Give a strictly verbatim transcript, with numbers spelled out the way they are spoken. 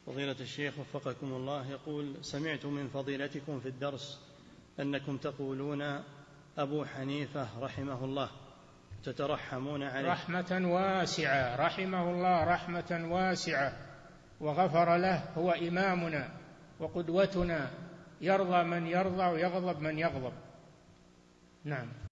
فضيلة الشيخ وفقكم الله، يقول: سمعت من فضيلتكم في الدرس أنكم تقولون أبو حنيفة رحمه الله تترحمون عليه. رحمة واسعة، رحمه الله رحمة واسعة وغفر له، هو إمامنا وقدوتنا، يرضى من يرضى ويغضب من يغضب. نعم.